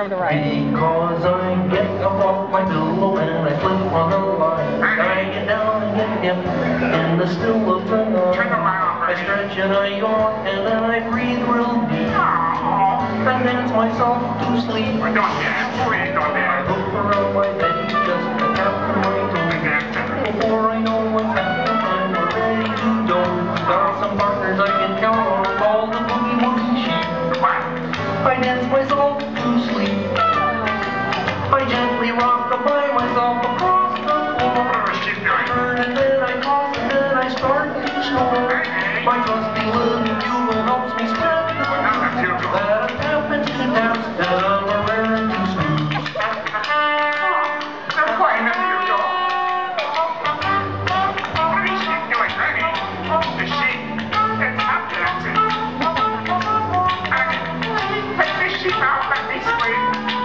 the right. Because I get up off my pillow and I flip on the line. I get down and get him in the still of the night. I stretch and I yawn and then I breathe real deep. And dance myself to sleep. I look around my bed just to tap my toe. Before I know what's happened, I'm ready to go. There are some partners I can count on called the boogie woogie sheep. I dance myself to sleep. I gently rock by myself across the floor. I turn and then I toss and then I start to snore. My trusty little bugle helps me spread the news that I'm tapping to taps and I'm raring to snooze. They're playing at the door. What are these sheep doing, honey? The sheep? They're tap dancing. Take this sheep out, let me sleep.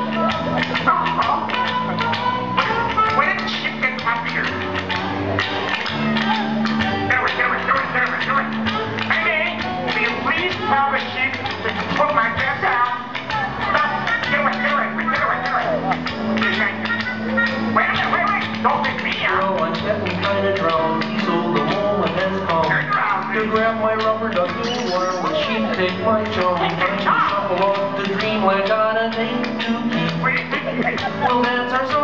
When did the sheep get happier? Do it. Hey, will you please tell the sheep to put my bed down? Do it. Wait. Don't pick me out. Well, I'm getting kind of drowsy, so the moment has come to grab my rubber ducky while the sheep take my chum. Trying to shuffle off to dreamland, got a date to keep. We'll dance our